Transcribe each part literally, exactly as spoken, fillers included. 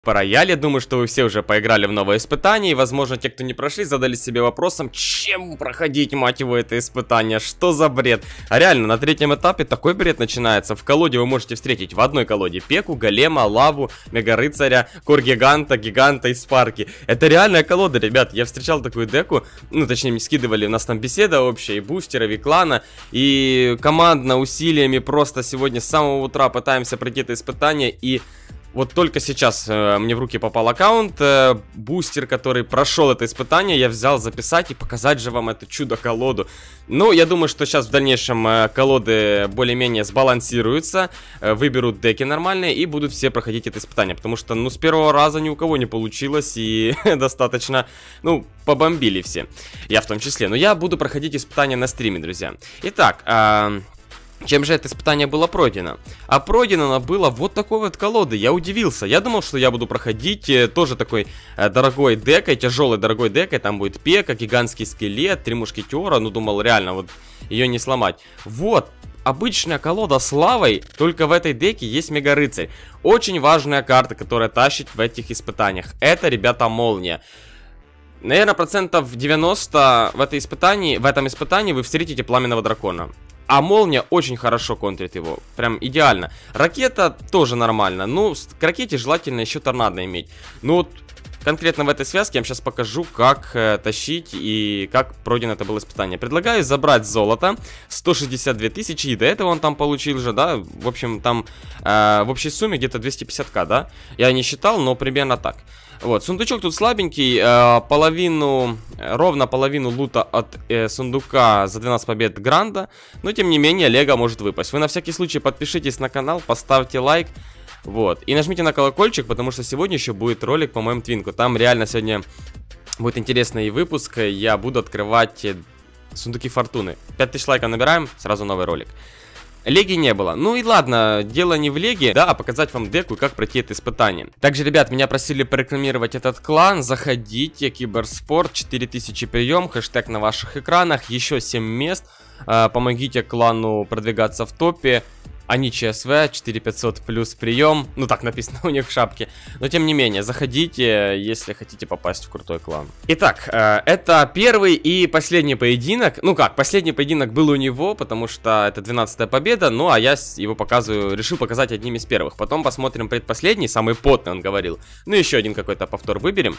Рояль. Я думаю, что вы все уже поиграли в новое испытание, и, возможно, те, кто не прошли, задались себе вопросом, чем проходить, мать его, это испытание, что за бред. А реально, на третьем этапе такой бред начинается. В колоде вы можете встретить в одной колоде Пеку, Голема, Лаву, Мега-рыцаря, Кор-гиганта, Гиганта и Спарки. Это реальная колода, ребят. Я встречал такую деку, ну, точнее, скидывали, у нас там беседа общая, и бустера, и клана, и командно, усилиями просто сегодня с самого утра пытаемся пройти это испытание, и... Вот только сейчас э, мне в руки попал аккаунт, э, бустер, который прошел это испытание, я взял записать и показать же вам эту чудо-колоду. Ну, я думаю, что сейчас в дальнейшем э, колоды более-менее сбалансируются, э, выберут деки нормальные и будут все проходить это испытание. Потому что, ну, с первого раза ни у кого не получилось и достаточно, ну, побомбили все. Я в том числе. Но я буду проходить испытания на стриме, друзья. Итак, э... чем же это испытание было пройдено? А пройдено оно было вот такой вот колоды. Я удивился. Я думал, что я буду проходить э, тоже такой э, дорогой декой, тяжелой дорогой декой. Там будет Пека, гигантский скелет, три мушкетера. Ну, думал, реально, вот ее не сломать. Вот, обычная колода с лавой, только в этой деке есть Мега-рыцарь. Очень важная карта, которая тащит в этих испытаниях. Это, ребята, молния. Наверное, процентов девяносто в, этой испытании, в этом испытании вы встретите пламенного дракона. А молния очень хорошо контрит его. Прям идеально. Ракета тоже нормально. Ну, к ракете желательно еще торнадо иметь. Ну, вот конкретно в этой связке я вам сейчас покажу, как э, тащить и как пройдено это было испытание. Предлагаю забрать золото. сто шестьдесят две тысячи. И до этого он там получил же, да. В общем, там э, в общей сумме где-то двести пятьдесят тысяч, да. Я не считал, но примерно так. Вот, сундучок тут слабенький, э, половину, ровно половину лута от э, сундука за двенадцать побед Гранда, но тем не менее Лего может выпасть. Вы на всякий случай подпишитесь на канал, поставьте лайк, вот, и нажмите на колокольчик, потому что сегодня еще будет ролик по моему твинку. Там реально сегодня будет интересный выпуск, я буду открывать сундуки фортуны. пять тысяч лайков набираем, сразу новый ролик. Леги не было. Ну и ладно, дело не в леге, да, а показать вам деку и как пройти это испытание. Также, ребят, меня просили порекламировать этот клан. Заходите, Киберспорт, четыре тысячи прием, хэштег на ваших экранах, еще семь мест. Помогите клану продвигаться в топе. Они ЧСВ, четыре тысячи пятьсот плюс прием. Ну так написано у них в шапке. Но тем не менее, заходите, если хотите попасть в крутой клан. Итак, э, это первый и последний поединок. Ну как, последний поединок был у него, потому что это двенадцатая победа. Ну а я его показываю, решил показать одним из первых. Потом посмотрим предпоследний, самый потный, он говорил. Ну еще один какой-то повтор выберем.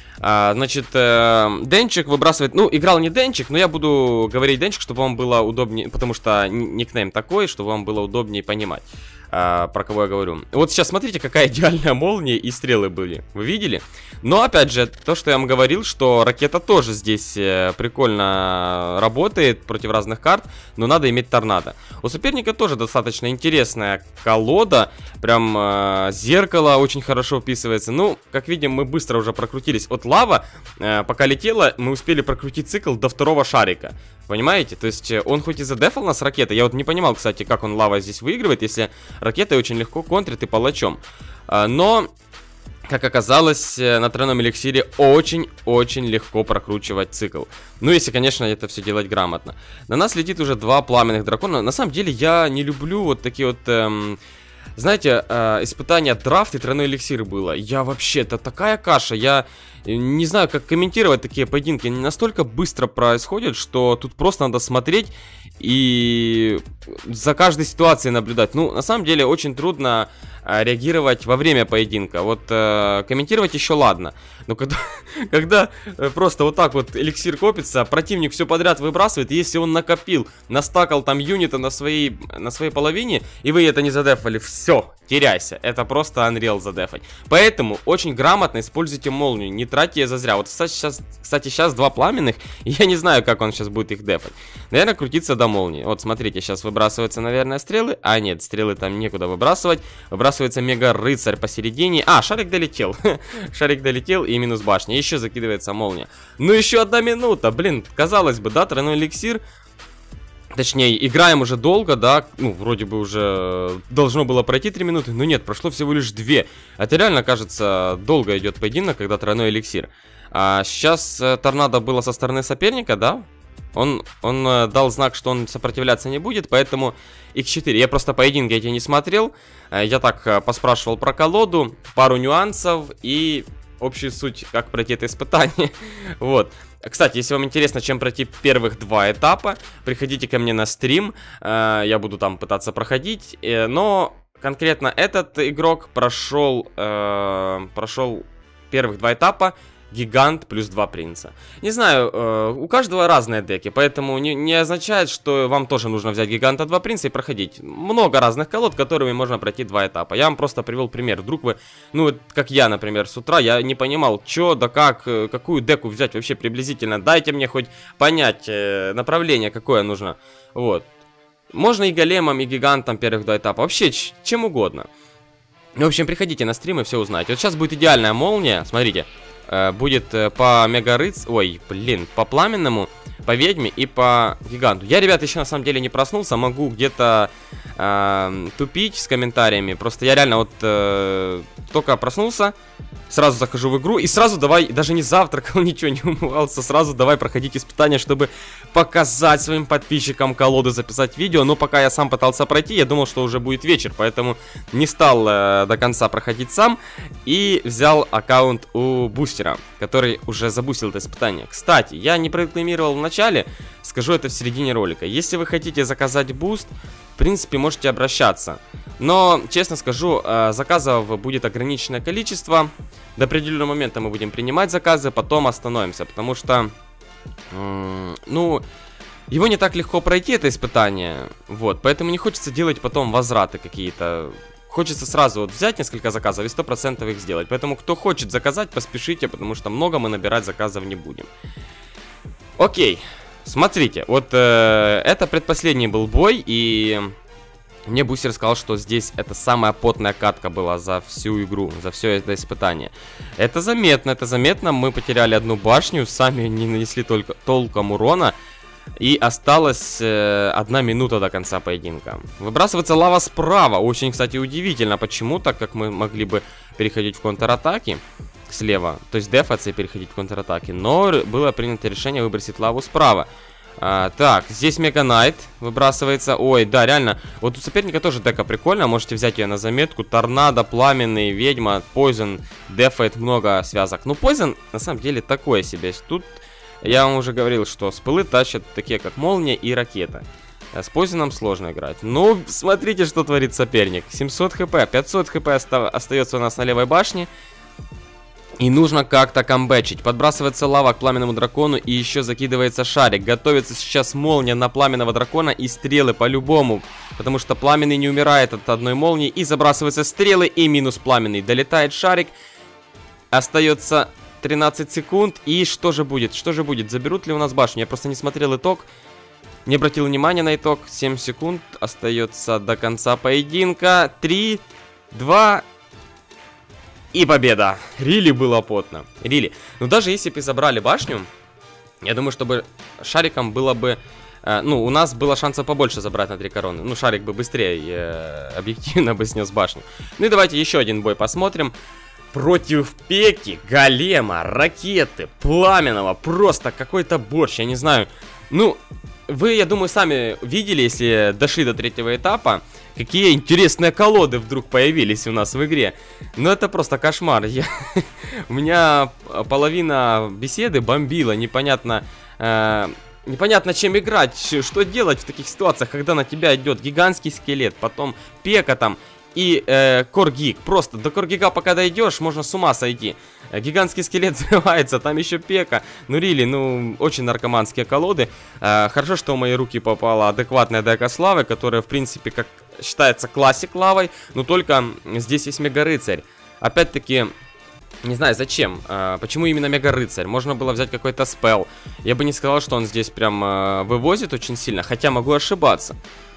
А, значит, э, Денчик выбрасывает. Ну, играл не Денчик, но я буду говорить Денчик, чтобы вам было удобнее. Потому что никнейм такой, чтобы вам было удобнее понимать, а, про кого я говорю. Вот сейчас смотрите, какая идеальная молния и стрелы были. Вы видели? Но опять же, то, что я вам говорил, что ракета тоже здесь э, прикольно работает против разных карт, но надо иметь торнадо. У соперника тоже достаточно интересная колода. Прям э, зеркало очень хорошо вписывается. Ну, как видим, мы быстро уже прокрутились от лава. Э, пока летела, мы успели прокрутить цикл до второго шарика. Понимаете? То есть он хоть и задефал нас ракетой. Я вот не понимал, кстати, как он лава здесь выигрывает, если ракетой очень легко контрит и палачом. Э, но... Как оказалось, на тройном эликсире очень-очень легко прокручивать цикл. Ну, если, конечно, это все делать грамотно. На нас летит уже два пламенных дракона. На самом деле, я не люблю вот такие вот... Эм, знаете, э, испытания драфт и тройной эликсир было. Я вообще, это такая каша. Я не знаю, как комментировать такие поединки. Они настолько быстро происходят, что тут просто надо смотреть и за каждой ситуацией наблюдать. Ну, на самом деле, очень трудно э, реагировать во время поединка. Вот э, комментировать еще ладно. Но когда, когда просто вот так вот эликсир копится, противник все подряд выбрасывает, если он накопил, настакал там юнита на своей, на своей половине, и вы это не задефали, все, теряйся. Это просто Unreal задефать. Поэтому очень грамотно используйте молнию, не тратьте ее зазря. Вот, кстати, сейчас, кстати, сейчас два пламенных, и я не знаю, как он сейчас будет их дефать. Наверное, крутиться до молнии. Вот, смотрите, сейчас выбрасываются, наверное, стрелы. А, нет, стрелы там некуда выбрасывать. Выбрасывается Мега-рыцарь посередине. А, шарик долетел. Шарик долетел и минус башня. Еще закидывается молния. Ну, еще одна минута. Блин, казалось бы, да, тройной эликсир. Точнее, играем уже долго, да, ну, вроде бы уже должно было пройти три минуты, но нет, прошло всего лишь две. Это реально, кажется, долго идет поединок, когда тройной эликсир. А сейчас э, торнадо было со стороны соперника, да? Он, он э, дал знак, что он сопротивляться не будет, поэтому икс четыре. Я просто поединки эти не смотрел. Э, я так э, поспрашивал про колоду, пару нюансов и общую суть, как пройти это испытание. Вот. Кстати, если вам интересно, чем пройти первых два этапа, приходите ко мне на стрим. Э, я буду там пытаться проходить. Э, но конкретно этот игрок прошел, э, прошел первых два этапа. Гигант плюс два принца. Не знаю, э, у каждого разные деки, поэтому не, не означает, что вам тоже нужно взять гиганта два принца и проходить. Много разных колод, которыми можно пройти два этапа. Я вам просто привел пример. Вдруг вы, ну, как я, например, с утра, я не понимал, что да как, какую деку взять вообще приблизительно. Дайте мне хоть понять э, направление, какое нужно. Вот. Можно и големом, и гигантом первых два этапа. Вообще, чем угодно. В общем, приходите на стрим и все узнаете. Вот сейчас будет идеальная молния, смотрите. Будет по мега рыц... Ой, блин, по пламенному, по ведьме и по гиганту. Я, ребята, еще на самом деле не проснулся. Могу где-то э, тупить с комментариями. Просто я реально вот э, только проснулся, сразу захожу в игру и сразу давай, даже не завтракал, ничего не умывался, сразу давай проходить испытания, чтобы показать своим подписчикам колоду, записать видео. Но пока я сам пытался пройти, я думал, что уже будет вечер, поэтому не стал э, до конца проходить сам и взял аккаунт у бустера, который уже забустил это испытание. Кстати, я не прорекламировал в начале, скажу это в середине ролика. Если вы хотите заказать буст, в принципе, можете обращаться. Но, честно скажу, заказов будет ограниченное количество. До определенного момента мы будем принимать заказы, потом остановимся, потому что, ну, его не так легко пройти, это испытание. Вот, поэтому не хочется делать потом возвраты какие-то. Хочется сразу вот взять несколько заказов и сто процентов их сделать. Поэтому, кто хочет заказать, поспешите, потому что много мы набирать заказов не будем. Окей, смотрите, вот э, это предпоследний был бой, и мне бустер сказал, что здесь это самая потная катка была за всю игру, за все это испытание. Это заметно, это заметно, мы потеряли одну башню, сами не нанесли только толком урона. И осталась э, одна минута до конца поединка. Выбрасывается лава справа. Очень, кстати, удивительно, почему, так как мы могли бы переходить в контратаки слева, то есть дефаться и переходить в контратаки. Но было принято решение выбросить лаву справа. а, Так, здесь Мега Найт выбрасывается. Ой, да, реально. Вот у соперника тоже дека прикольная. Можете взять ее на заметку. Торнадо, пламенный, ведьма, Poison дефает много связок. Ну, Poison на самом деле такое себе. Тут... Я вам уже говорил, что спылы тащат такие, как молния и ракета. С Позином сложно играть. Ну, смотрите, что творит соперник. семьсот хп, пятьсот хп оста остается у нас на левой башне. И нужно как-то камбэчить. Подбрасывается лава к пламенному дракону и еще закидывается шарик. Готовится сейчас молния на пламенного дракона и стрелы по-любому. Потому что пламенный не умирает от одной молнии. И забрасываются стрелы и минус пламенный. Долетает шарик. Остается... тринадцать секунд. И что же будет? Что же будет? Заберут ли у нас башню? Я просто не смотрел итог. Не обратил внимания на итог. семь секунд. Остается до конца поединка. три, два... И победа. Рили было потно. Рили. Ну даже если бы забрали башню, я думаю, чтобы шариком было бы... Э, ну, у нас было шансов побольше забрать на три короны. Ну, шарик бы быстрее э, объективно бы снес башню. Ну и давайте еще один бой посмотрим. Против Пеки, голема, ракеты, пламенного. Просто какой-то борщ, я не знаю. Ну, вы, я думаю, сами видели, если дошли до третьего этапа, какие интересные колоды вдруг появились у нас в игре. Ну, это просто кошмар. Я... У меня половина беседы бомбила, непонятно... Э... Непонятно, чем играть, что делать в таких ситуациях, когда на тебя идет гигантский скелет, потом Пека там... И э, Коргик. Просто до Коргика пока дойдешь, можно с ума сойти. Гигантский скелет взрывается, там еще Пека. Ну, рили, ну, очень наркоманские колоды. э, Хорошо, что в мои руки попала адекватная дека славы, которая, в принципе, как считается классик лавой. Но только здесь есть Мега Рыцарь. Опять-таки, не знаю зачем, э, почему именно Мега Рыцарь. Можно было взять какой-то спел. Я бы не сказал, что он здесь прям э, вывозит очень сильно, хотя могу ошибаться.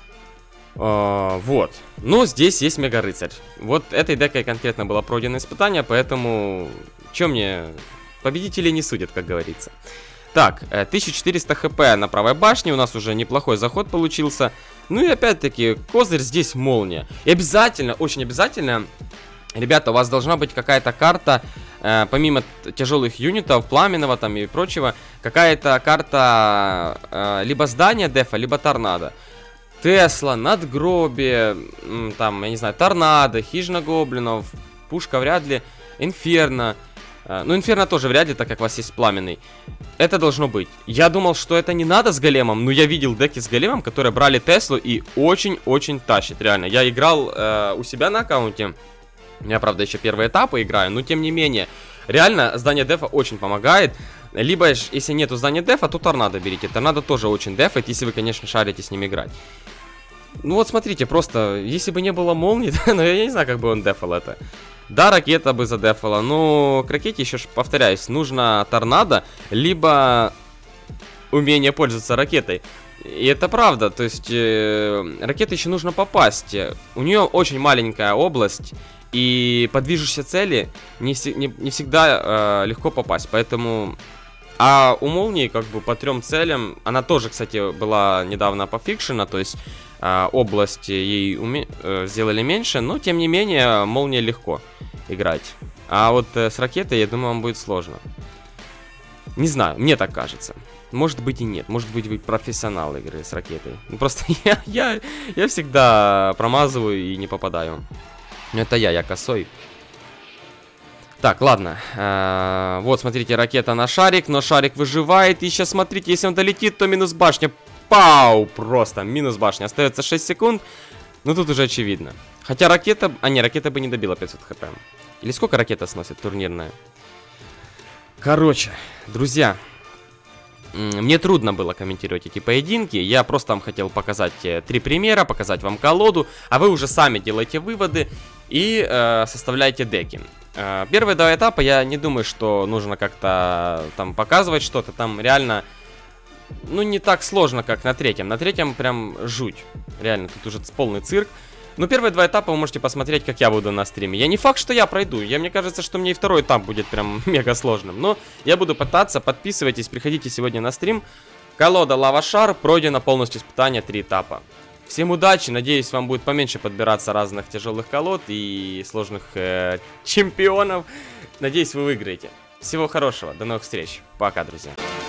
Uh, вот. Но здесь есть Мега Рыцарь. Вот этой декой конкретно было пройдено испытание, поэтому... Чё мне... Победители не судят, как говорится. Так, тысяча четыреста хп на правой башне. У нас уже неплохой заход получился. Ну и опять-таки, козырь здесь молния. И обязательно, очень обязательно... Ребята, у вас должна быть какая-то карта э, помимо тяжелых юнитов, пламенного там и прочего, какая-то карта э, либо здания дефа, либо торнадо. Тесла, надгробие, там, я не знаю, торнадо, хижина гоблинов, пушка вряд ли, инферно. Ну, инферно тоже вряд ли, так как у вас есть пламенный. Это должно быть. Я думал, что это не надо с големом, но я видел деки с големом, которые брали Теслу и очень-очень тащит, реально. Я играл э, у себя на аккаунте. Я, правда, еще первые этапы играю, но тем не менее. Реально, здание дефа очень помогает. Либо, если нету здания дефа, то торнадо берите. Торнадо тоже очень дефает, если вы, конечно, шарите с ним играть. Ну вот смотрите, просто, если бы не было молнии, ну я не знаю, как бы он дефал это. Да, ракета бы задефала, но к ракете еще, повторяюсь, нужно торнадо, либо умение пользоваться ракетой. И это правда, то есть э, ракеты еще нужно попасть. У нее очень маленькая область, и по движущейся цели не, не, не всегда э, легко попасть, поэтому... А у молнии, как бы, по трем целям, она тоже, кстати, была недавно пофикшена, то есть э, область ей уме... э, сделали меньше, но, тем не менее, молния легко играть. А вот э, с ракетой, я думаю, вам будет сложно. Не знаю, мне так кажется. Может быть и нет, может быть вы профессионал игры с ракетой. Ну, просто я, я, я всегда промазываю и не попадаю. Это я, я косой. Так, ладно. А, вот, смотрите, ракета на шарик, но шарик выживает. И сейчас, смотрите, если он долетит, то минус башня. Пау! Просто минус башня. Остается шесть секунд. Ну, тут уже очевидно. Хотя ракета... А, не, ракета бы не добила пятьсот хп. Или сколько ракета сносит турнирная? Короче, друзья... Мне трудно было комментировать эти поединки. Я просто вам хотел показать три примера, показать вам колоду. А вы уже сами делаете выводы и э, составляете деки. Э, первые два этапа я не думаю, что нужно как-то там показывать что-то. Там реально, ну, не так сложно, как на третьем. На третьем прям жуть. Реально, тут уже полный цирк. Ну, первые два этапа вы можете посмотреть, как я буду на стриме. Я не факт, что я пройду. Я, мне кажется, что мне и второй этап будет прям мега сложным. Но я буду пытаться. Подписывайтесь, приходите сегодня на стрим. Колода Лава Шар. Пройдено полностью испытание, три этапа. Всем удачи. Надеюсь, вам будет поменьше подбираться разных тяжелых колод и сложных э, чемпионов. Надеюсь, вы выиграете. Всего хорошего. До новых встреч. Пока, друзья.